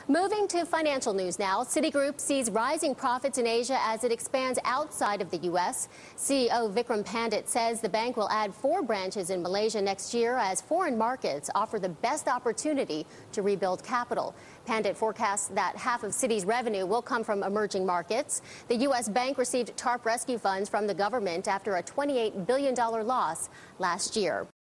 Moving to financial news now, Citigroup sees rising profits in Asia as it expands outside of the U.S. CEO Vikram Pandit says the bank will add 4 branches in Malaysia next year as foreign markets offer the best opportunity to rebuild capital. Pandit forecasts that half of Citi's revenue will come from emerging markets. The U.S. bank received TARP rescue funds from the government after a $28 billion loss last year.